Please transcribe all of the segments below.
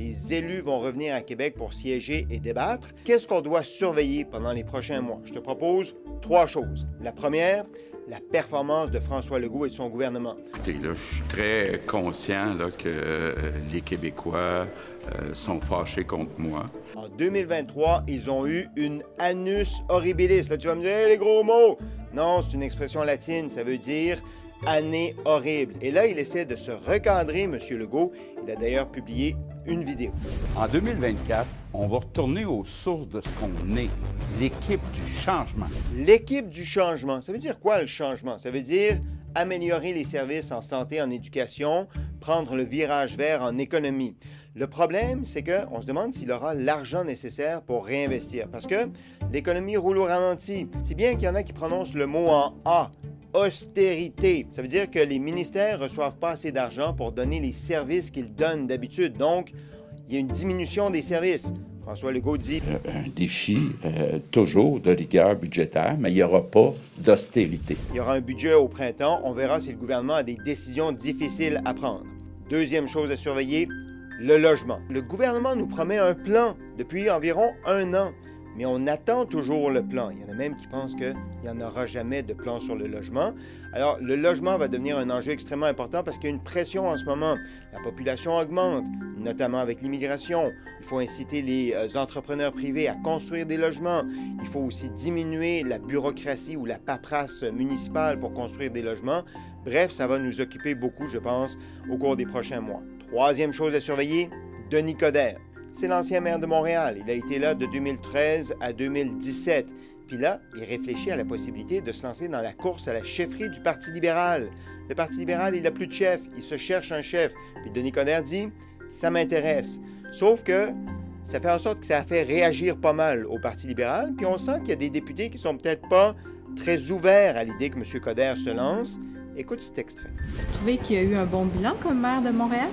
Les élus vont revenir à Québec pour siéger et débattre. Qu'est-ce qu'on doit surveiller pendant les prochains mois? Je te propose 3 choses. La première, la performance de François Legault et de son gouvernement. Écoutez, là, je suis très conscient là, que les Québécois sont fâchés contre moi. En 2023, ils ont eu une annus horribilis. Là, tu vas me dire, hey, les gros mots! Non, c'est une expression latine, ça veut dire année horrible. Et là, il essaie de se recadrer, M. Legault. Il a d'ailleurs publié une vidéo. En 2024, on va retourner aux sources de ce qu'on est, l'équipe du changement. L'équipe du changement, ça veut dire quoi le changement? Ça veut dire améliorer les services en santé, en éducation, prendre le virage vert en économie. Le problème, c'est qu'on se demande s'il aura l'argent nécessaire pour réinvestir, parce que l'économie roule au ralenti. C'est bien qu'il y en a qui prononcent le mot en A, austérité. Ça veut dire que les ministères ne reçoivent pas assez d'argent pour donner les services qu'ils donnent d'habitude. Donc, il y a une diminution des services. François Legault dit... Un défi toujours de rigueur budgétaire, mais il n'y aura pas d'austérité. Il y aura un budget au printemps. On verra si le gouvernement a des décisions difficiles à prendre. Deuxième chose à surveiller, le logement. Le gouvernement nous promet un plan depuis environ 1 an. Mais on attend toujours le plan. Il y en a même qui pensent qu'il n'y en aura jamais de plan sur le logement. Alors, le logement va devenir un enjeu extrêmement important parce qu'il y a une pression en ce moment. La population augmente, notamment avec l'immigration. Il faut inciter les entrepreneurs privés à construire des logements. Il faut aussi diminuer la bureaucratie ou la paperasse municipale pour construire des logements. Bref, ça va nous occuper beaucoup, je pense, au cours des prochains mois. Troisième chose à surveiller, Denis Coderre. C'est l'ancien maire de Montréal. Il a été là de 2013 à 2017. Puis là, il réfléchit à la possibilité de se lancer dans la course à la chefferie du Parti libéral. Le Parti libéral, il n'a plus de chef. Il se cherche un chef. Puis Denis Coderre dit « ça m'intéresse ». Sauf que ça fait en sorte que ça a fait réagir pas mal au Parti libéral. Puis on sent qu'il y a des députés qui sont peut-être pas très ouverts à l'idée que M. Coderre se lance. Écoute cet extrait. Vous trouvez qu'il y a eu un bon bilan comme maire de Montréal?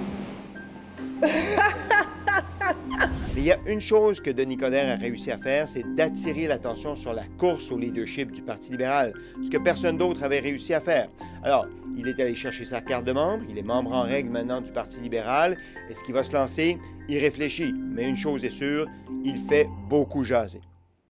Mais il y a une chose que Denis Coderre a réussi à faire, c'est d'attirer l'attention sur la course au leadership du Parti libéral, ce que personne d'autre avait réussi à faire. Alors, il est allé chercher sa carte de membre, il est membre en règle maintenant du Parti libéral. Est-ce qu'il va se lancer? Il réfléchit, mais une chose est sûre, il fait beaucoup jaser.